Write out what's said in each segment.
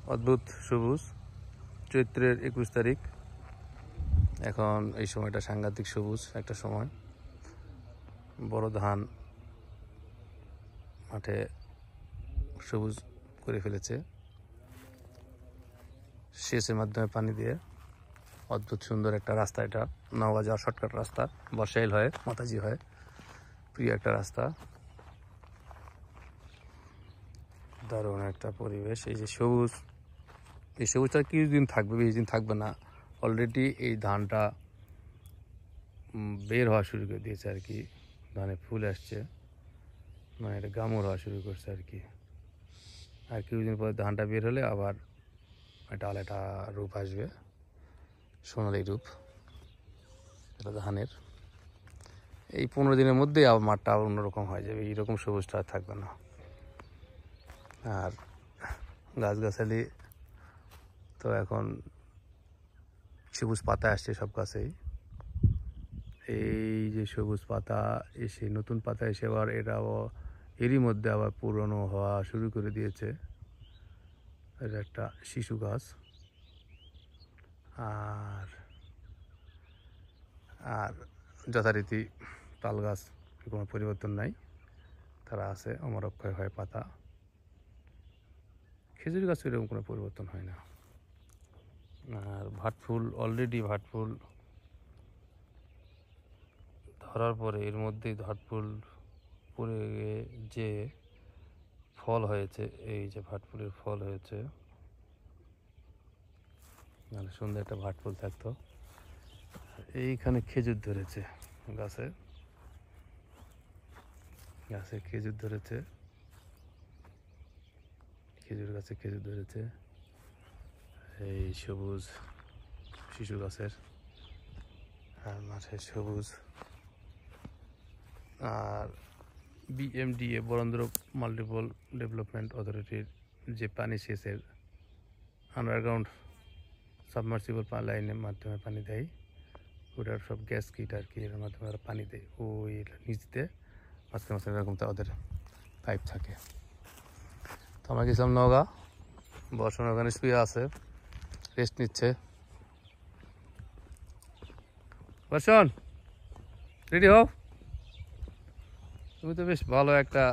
অদ্ভুত সবুজ। চৈত্রের 21 তারিখ। এখন এই সময়টা সাংঘাতিক সবুজ একটা সময়। বড় ধান মাঠে সবুজ করে ফেলেছে সেচের মাধ্যমে পানি দিয়ে। অদ্ভুত সুন্দর একটা রাস্তা, এটা নওগাঁ যাওয়ার শর্টকাট রাস্তা, বর্ষাইল হয়ে মাতাজি হয়ে প্রিয় একটা রাস্তা। দারুণ একটা পরিবেশ। এই যে সবুজ, এই সবুজটা কিছুদিন থাকবে, বেশি দিন থাকবে না। অলরেডি এই ধানটা বের হওয়া শুরু করে দিয়েছে আর কি, ধানে ফুল আসছে, মানে এটা গামর হওয়া শুরু করছে আর কি। আর কিছুদিন পরে ধানটা বের হলে আবার এটা আলাদা রূপ আসবে, সোনালি রূপ এটা ধানের। এই 15 দিনের মধ্যেই আবার মাঠটা আবার অন্যরকম হয়ে যাবে, এইরকম সবুজটা আর থাকবে না। আর গাছগাছালি তো এখন সবুজ পাতা আসছে সব গাছেই। এই যে সবুজ পাতা এসে, নতুন পাতা এসে আবার এরই মধ্যে আবার পুরনো হওয়া শুরু করে দিয়েছে। এটা একটা শিশু গাছ। আর আর যথারীতি তাল গাছ কোনো পরিবর্তন নাই, তারা আছে, অমর অক্ষয় হয় পাতা। খেজুর গাছ এরকম কোনো পরিবর্তন হয় না। আর ভাটফুল, অলরেডি ভাটফুল ধরার পরে এর মধ্যেই ভাটফুল পরে যে ফল হয়েছে, এই যে ভাটফুলের ফল হয়েছে, মানে সুন্দর একটা ভাটফুল থাকতো। এইখানে খেজুর ধরেছে গাছে, গাছে খেজুর ধরেছে, খেজুর গাছে খেজুর ধরেছে। এই সবুজ শিশু গাছের, আর মাঠে সবুজ। আর BMDA বরেন্দ্র মাল্টিপল ডেভেলপমেন্ট অথরিটির যে পানি সেচের আন্ডারগ্রাউন্ড সাবমার্সিবল লাইনের মাধ্যমে পানি দেয়, ওটার সব গ্যাস কিট আর কি, এর মাধ্যমে ওরা পানি দেয়। ওই নিচতে মাঝখানে মাঝখানে এরকম ওদের পাইপ থাকে। তো আমরা গেছিলাম নওগাঁ, বর্ষণ ওখানে শুয়ে আছে, রেস্ট নিচ্ছে। বর্ষণ, রেডি হও, তুমি তো বেশ ভালো একটা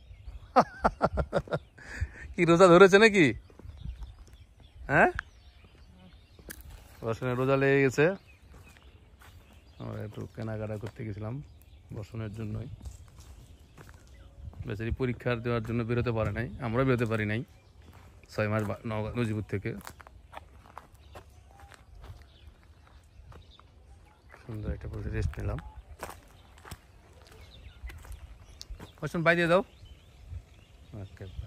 কি রোজা ধরেছে নাকি? হ্যাঁ, বর্ষণের রোজা লেগে গেছে। আমরা একটু কেনাকাটা করতে গেছিলাম বর্ষণের জন্যই। বেচারি পরীক্ষার দেওয়ার জন্য বেরোতে পারে নাই, আমরা বেরোতে পারি নাই 6 মাস নজিপুর থেকে। সুন্দর একটা রেস্ট নিলাম। বর্ষণ বাই দিয়ে দাও। ওকে।